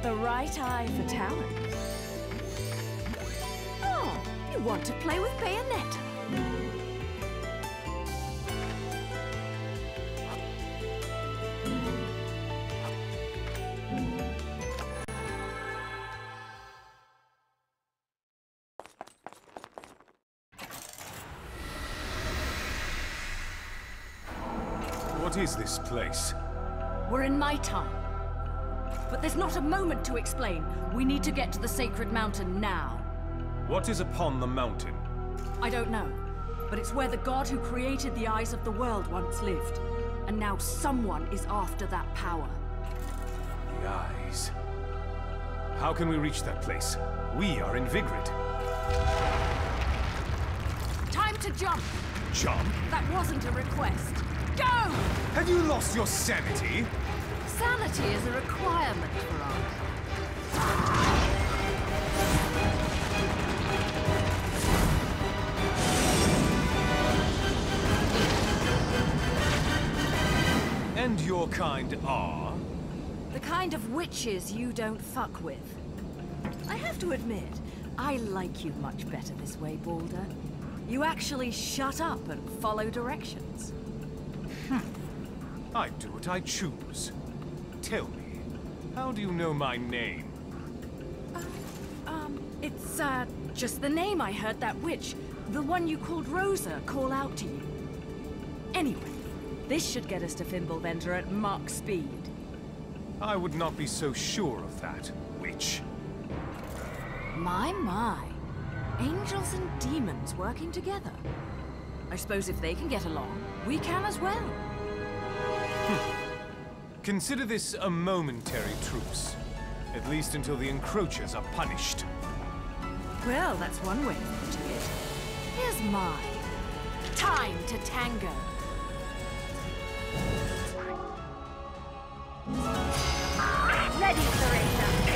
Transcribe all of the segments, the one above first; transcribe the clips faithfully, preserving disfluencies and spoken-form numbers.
The right eye for talent. Oh, you want to play with Bayonetta? What is this place? We're in my time. But there's not a moment to explain. We need to get to the Sacred Mountain now. What is upon the mountain? I don't know, but it's where the god who created the eyes of the world once lived. And now someone is after that power. The eyes. How can we reach that place? We are in Vigrid. Time to jump! Jump? That wasn't a request. Go! Have you lost your sanity? Sanity is a requirement for art. And your kind are? The kind of witches you don't fuck with. I have to admit, I like you much better this way, Baldur. You actually shut up and follow directions. I do what I choose. Tell me, how do you know my name? Uh, um, it's, uh, just the name I heard that witch, the one you called Rosa, call out to you. Anyway, this should get us to Fimbulventr at Mach speed. I would not be so sure of that, witch. My, my. Angels and demons working together. I suppose if they can get along, we can as well. Consider this a momentary truce. At least until the encroachers are punished. Well, that's one way of putting it. Here's mine. Time to tango. Ready, Clarissa.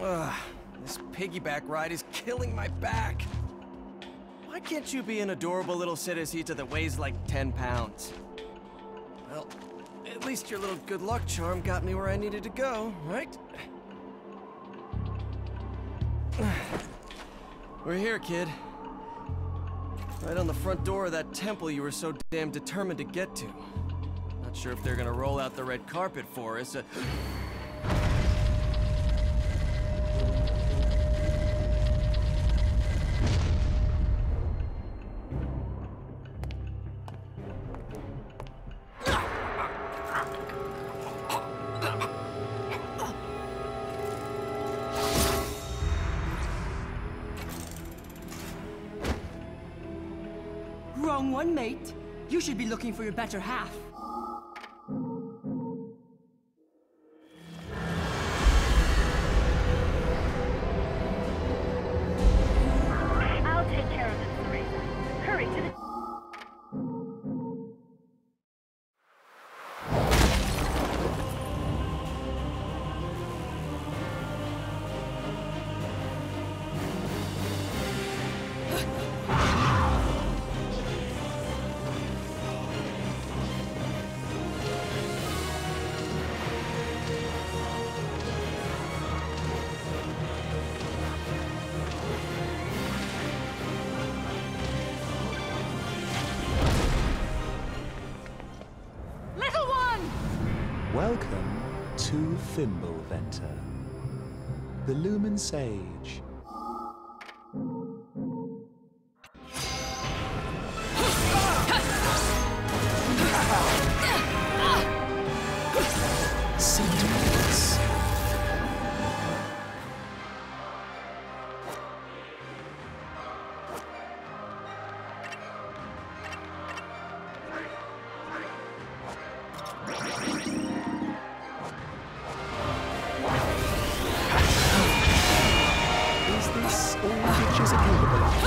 Ugh, this piggyback ride is killing my back. Why can't you be an adorable little Citizita that weighs like ten pounds? Well, at least your little good luck charm got me where I needed to go, right? We're here, kid. Right on the front door of that temple you were so damn determined to get to. Not sure if they're gonna roll out the red carpet for us. Uh Wrong one, mate. You should be looking for your better half. I'll take care of it, Theresa. Hurry to the... Welcome to Fimbulventr, the Lumen Sage. Cinderace. Is this all witches are capable of?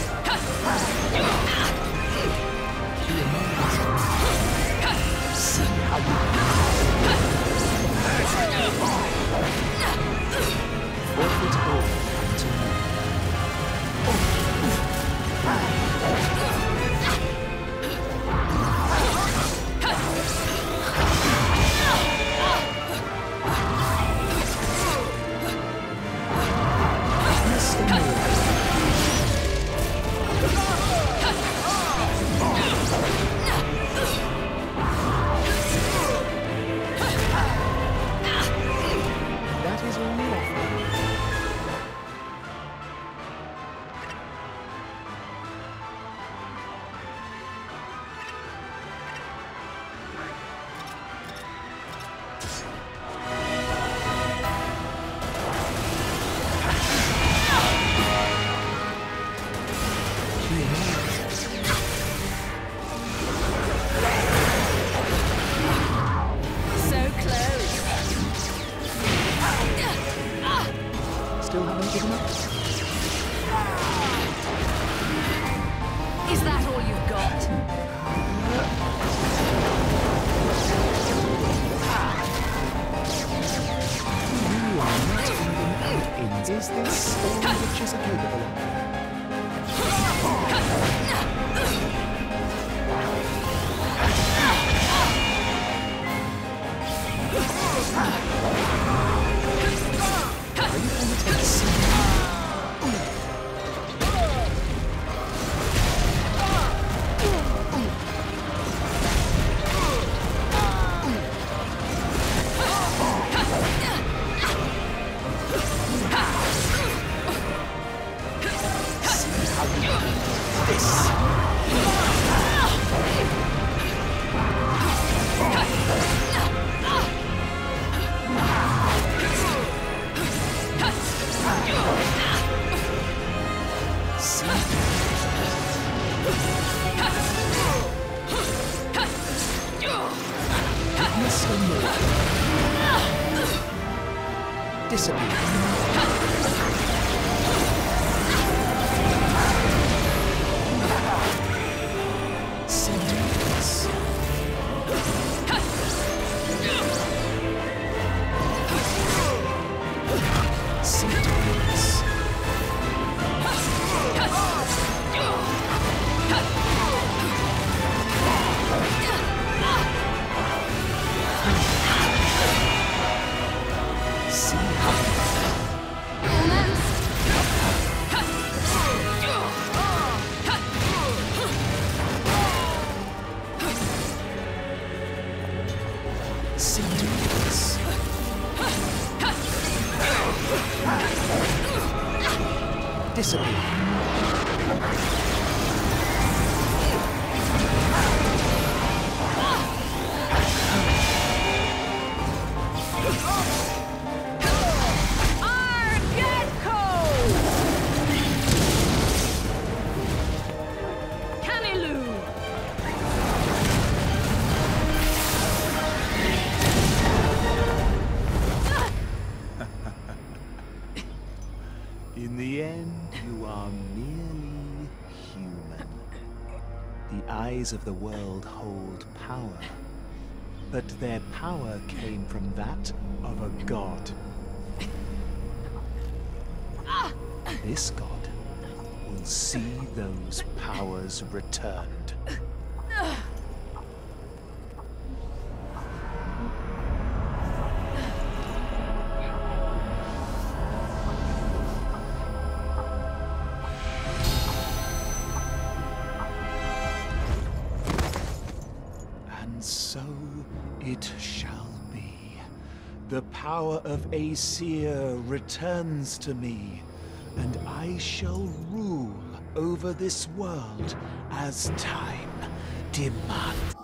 Be amazed. See how you forfeit all unto me. That is all we offer. So close. Still haven't given up? Is that all you've got? You are not even out in. Is this all witches are capable of? Are you going to take a seat? Witness the more. Disappear. Cinderace. Cinderace. See to this. Disappear. In the end, you are merely human. The eyes of the world hold power, but their power came from that of a god. This god will see those powers returned. So it shall be. The power of Aesir returns to me, and I shall rule over this world as time demands.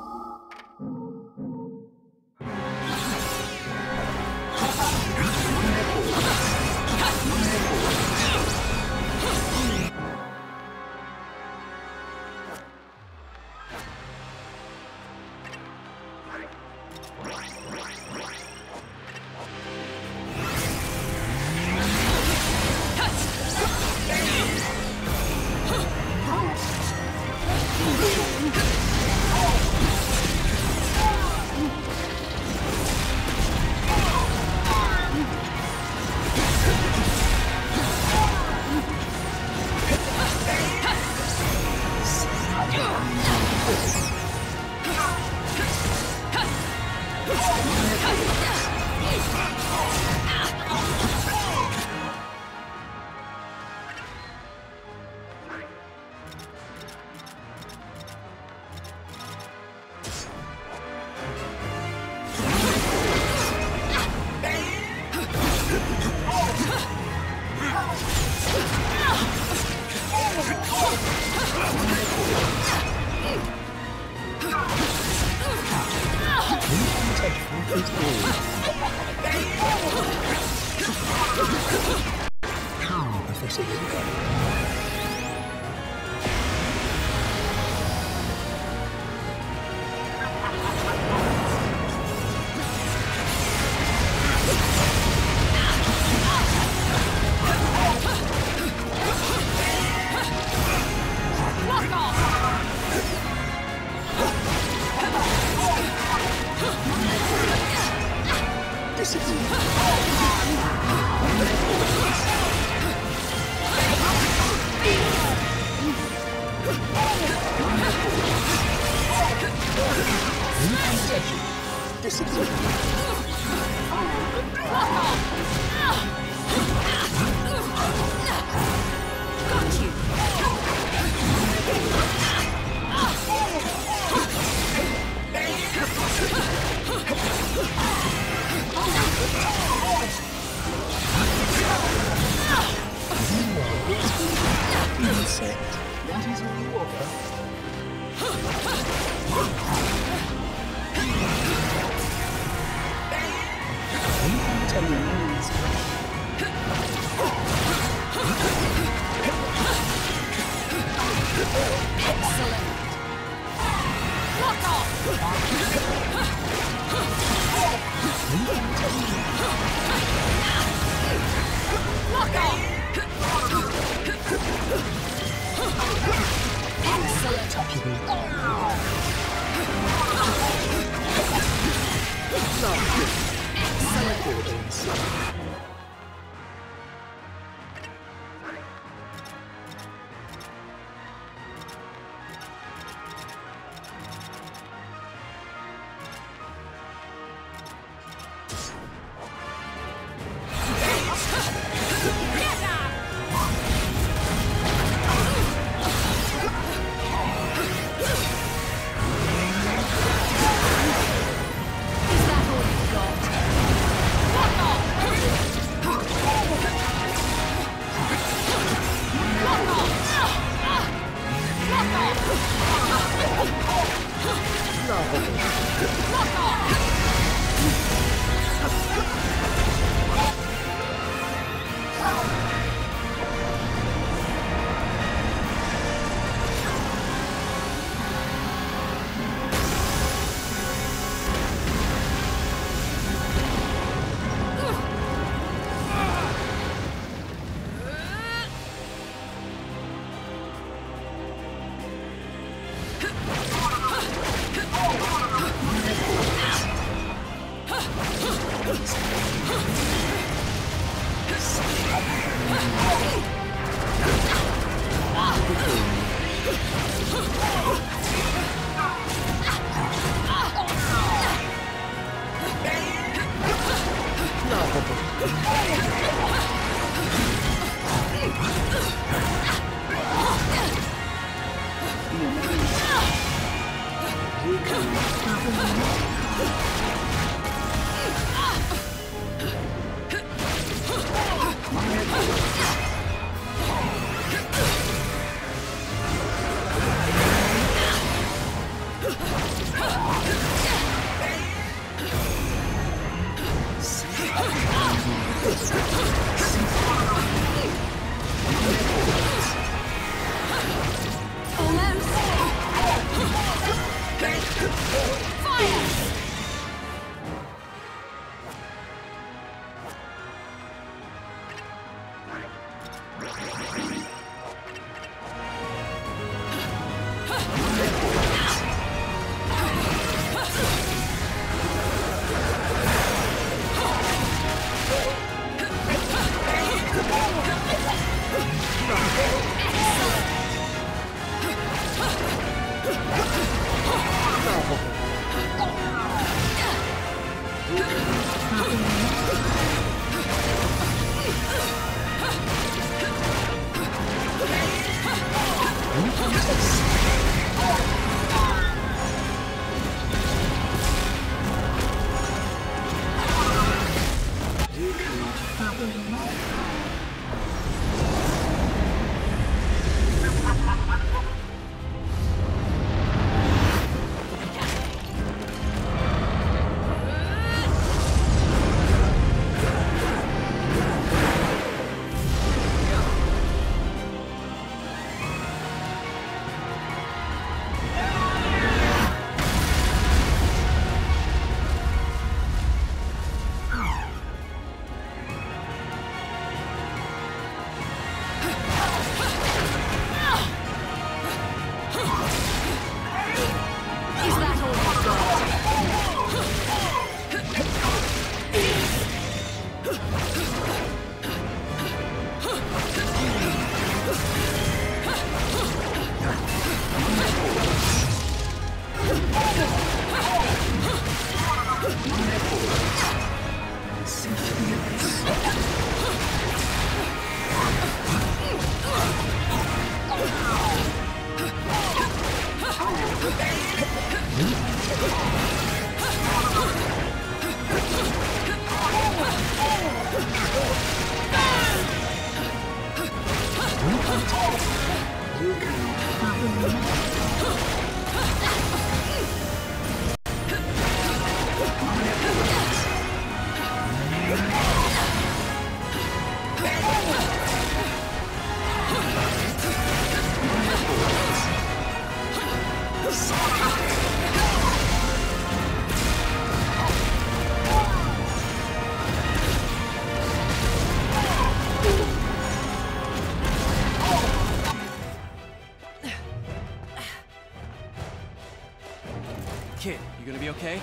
Kid, you gonna be okay?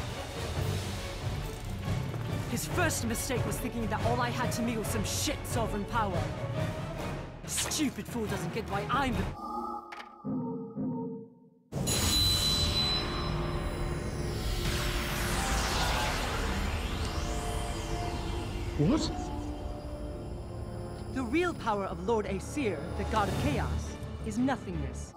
His first mistake was thinking that all I had to me was some shit sovereign power. Stupid fool doesn't get why I'm the... What? The real power of Lord Aesir, the god of chaos, is nothingness.